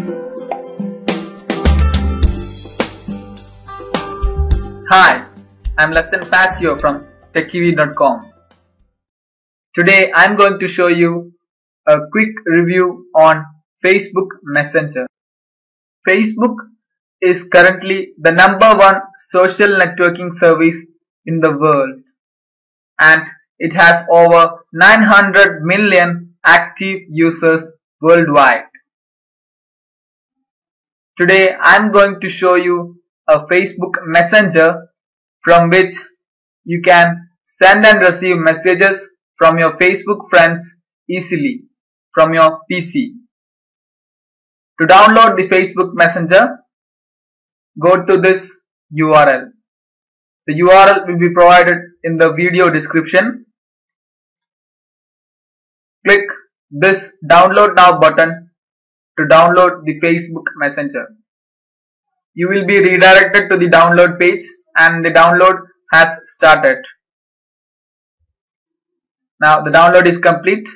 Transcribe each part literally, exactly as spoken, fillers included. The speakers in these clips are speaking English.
Hi, I'm Lesson Fascio from TechyV dot com. Today I'm going to show you a quick review on Facebook Messenger. Facebook is currently the number one social networking service in the world, and it has over nine hundred million active users worldwide. Today I'm going to show you a Facebook Messenger from which you can send and receive messages from your Facebook friends easily from your P C. To download the Facebook Messenger, go to this U R L. The U R L will be provided in the video description. Click this Download Now button to download the Facebook Messenger. You will be redirected to the download page and the download has started. Now the download is complete.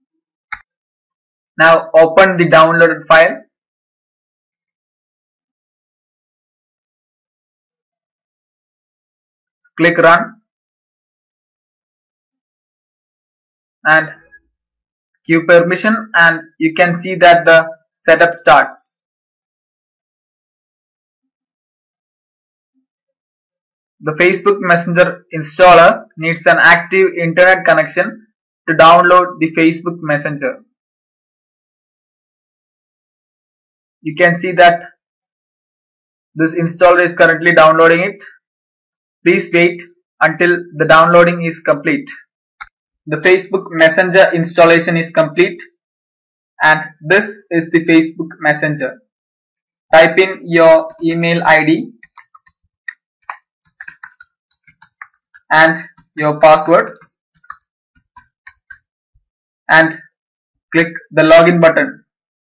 Now open the downloaded file. Click Run and give permission, and you can see that the setup starts. The Facebook Messenger installer needs an active internet connection to download the Facebook Messenger. You can see that this installer is currently downloading it. Please wait until the downloading is complete. The Facebook Messenger installation is complete, and this is the Facebook Messenger. Type in your email I D and your password and click the login button.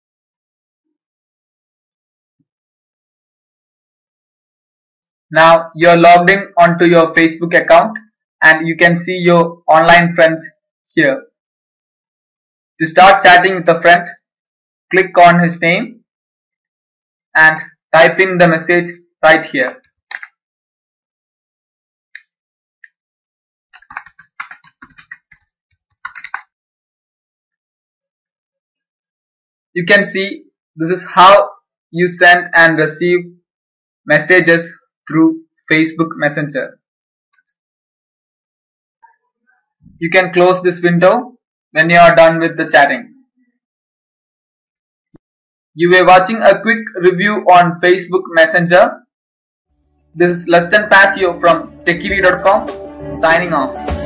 Now you are logged in onto your Facebook account and you can see your online friends here. To start chatting with a friend, click on his name and type in the message right here. You can see this is how you send and receive messages through Facebook Messenger. You can close this window when you are done with the chatting. You were watching a quick review on Facebook Messenger. This is Lesson Fascio from TechyV dot com signing off.